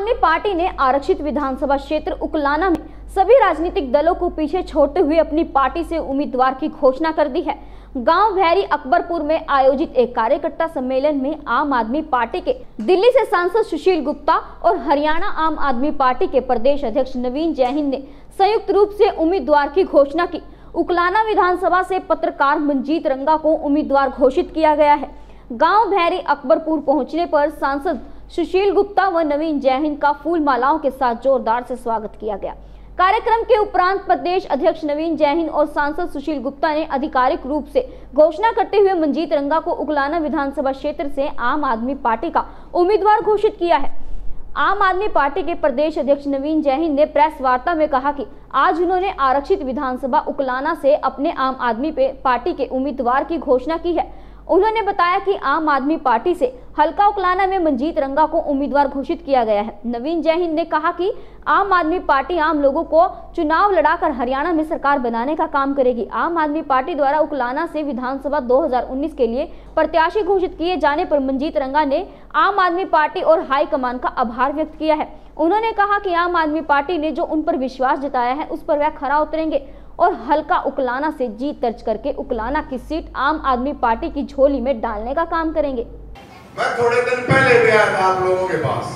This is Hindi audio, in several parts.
आदमी पार्टी ने आरक्षित विधानसभा क्षेत्र उकलाना में सभी राजनीतिक दलों को पीछे छोड़ते हुए अपनी पार्टी से उम्मीदवार की घोषणा कर दी है। गांव भैरी अकबरपुर में आयोजित एक कार्यकर्ता सम्मेलन में आम आदमी पार्टी के दिल्ली से सांसद सुशील गुप्ता और हरियाणा आम आदमी पार्टी के प्रदेश अध्यक्ष नवीन जयहिंद ने संयुक्त रूप से उम्मीदवार की घोषणा की। उकलाना विधानसभा से पत्रकार मंजीत रंगा को उम्मीदवार घोषित किया गया है। गांव भैरी अकबरपुर पहुंचने पर सांसद सुशील गुप्ता व नवीन जयहिंद का फूल मालाओं के साथ जोरदार से स्वागत किया गया। कार्यक्रम के उपरांत प्रदेश अध्यक्ष नवीन जयहिंद और सांसद सुशील गुप्ता ने आधिकारिक रूप से घोषणा करते हुए मंजीत रंगा को उकलाना विधानसभा क्षेत्र से आम आदमी पार्टी का उम्मीदवार घोषित किया है। आम आदमी पार्टी के प्रदेश अध्यक्ष नवीन जयहिंद ने प्रेस वार्ता में कहा कि आज उन्होंने आरक्षित विधानसभा उकलाना से अपने आम आदमी पार्टी के उम्मीदवार की घोषणा की है। उन्होंने बताया कि आम आदमी पार्टी से हल्का उकलाना में मंजीत रंगा को उम्मीदवार घोषित किया गया है। नवीन जयहिंद ने कहा कि आम आदमी पार्टी आम लोगों को चुनाव लड़ाकर हरियाणा में सरकार बनाने का काम करेगी। आम आदमी पार्टी द्वारा उकलाना से विधानसभा 2019 के लिए प्रत्याशी घोषित किए जाने पर मंजीत रंगा ने आम आदमी पार्टी और हाईकमान का आभार व्यक्त किया है। उन्होंने कहा कि आम आदमी पार्टी ने जो उन पर विश्वास जताया है उस पर वह खरा उतरेंगे और हल्का उकलाना से जीत दर्ज करके उकलाना की सीट आम आदमी पार्टी की झोली में डालने का काम करेंगे। मैं थोड़े दिन पहले भी आया था आप लोगों के पास।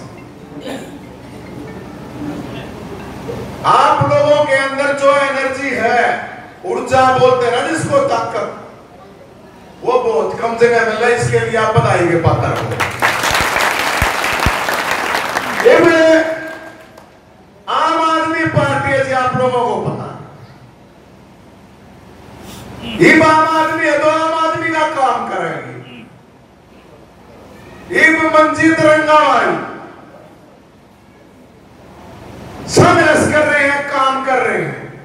आप लोगों के अंदर जो एनर्जी है, ऊर्जा बोलते हैं ना जिसको, ताकत, वो बहुत कम जगह मिल रहा है। इसके लिए आप बधाई के पात्र हो। आम आदमी पार्टी है जी, आप लोगों को पता है। आम आदमी है तो आम आदमी का काम करेंगे। मंजीत रंगा भाई समरस कर रहे हैं, काम कर रहे हैं।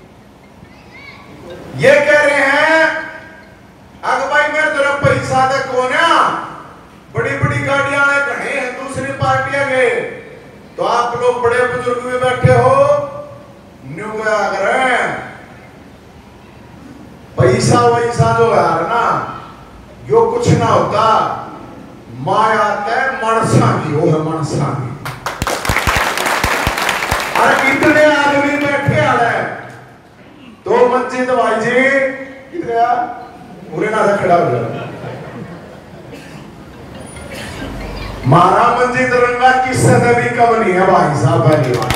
ये कह रहे हैं अगर भाई मेरे तरफ पैसा दे कौन है, बड़ी बड़ी गाड़ियां खड़े हैं दूसरी पार्टियां गए, तो आप लोग बड़े बुजुर्ग भी बैठे हो, न्यू पैसा वैसा जो है ना, यो कुछ ना होता। माया है मनसा की, वो है मनसा की। और इतने आदमी बैठे हैं तो मंजीत भाई जी कितने पूरे ना खड़ा हो जाए। मारा मंजीत रंगा किससे भी कम नहीं है भाई साहब। पहली बात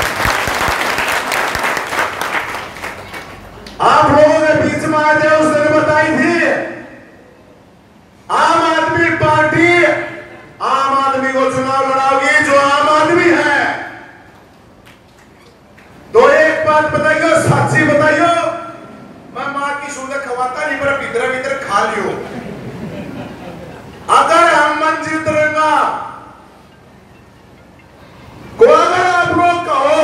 आप लोगों के बीच में आज उस दिन बताई थी, आम आदमी पार्टी आम आदमी को चुनाव लड़ाओगी जो आम आदमी है। तो एक बात बताइयो, साक्षी बताइयो, मैं मां की शुद्ध खवाता नहीं, पर भीतर भीतर खा लियो। अगर हम मंजीत रंगा को अगर आप लोग कहो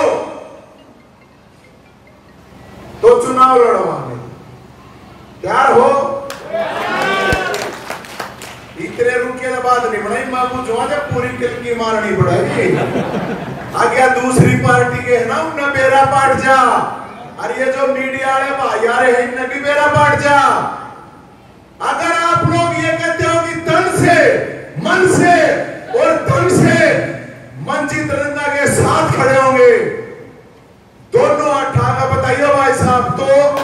तो चुनाव लड़वाने तैयार हो। इतने रुके बाद नहीं बनाई मामू जो जब पूरी किलकी मारनी पड़ेगी। आगे दूसरी पार्टी के है ना, उन्हें बेरा पाट जा। अरे ये जो मीडिया वाले भाई आ रहे हैं, इन्हें भी बेरा पाट जा। अगर आप लोग ये कहते हो कि तन से, मन से और तन से मंजीत रंगा के साथ खड़े होंगे, दोनों अठारह बताइए भाई साहब, तो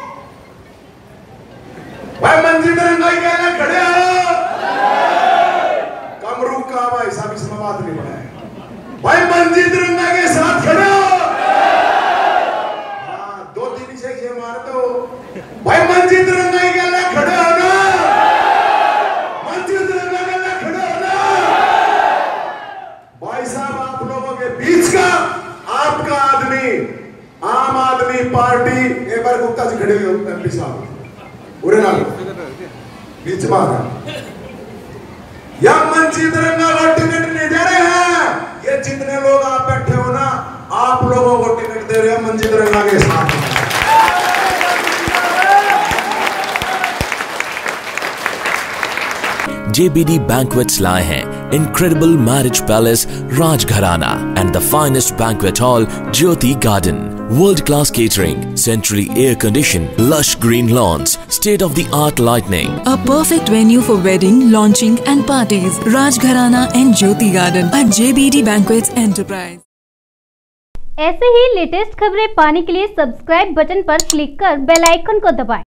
भाई मंजीत रंगा ही कहना खड़े हो। कमरू का भाई साहब इसमें बात नहीं बनाए, भाई मंजीत रंगा के साथ खड़े हो। हाँ, दो तीन से मार दो भाई, मंजीत रंगा ही कहना खड़े हो ना, मंजीत रंगा कहना खड़े हो ना। भाई साहब आप लोगों के बीच का आपका आदमी आम आदमी पार्टी, एक बार गुप्ता जी खड़े हुए एमपी साहब पूरे नाम बीच में या मंजीत रंगा को टिकट नहीं दे रहे हैं। ये जितने लोग आप बैठे हो ना, आप लोगों को टिकट दे रहे हैं मंजीत रंगा के साथ। JBD Banquets लाए हैं Incredible Marriage Palace Rajgharana and the finest banquet hall Jyoti Garden. World-class catering, centrally air-conditioned, lush green lawns, state-of-the-art lighting. A perfect venue for wedding, launching and parties. Rajgharana and Jyoti Garden at JBD Banquets Enterprise. ऐसे ही लेटेस्ट खबरें पाने के लिए सब्सक्राइब बटन पर क्लिक कर बेल आइकन को दबाएं।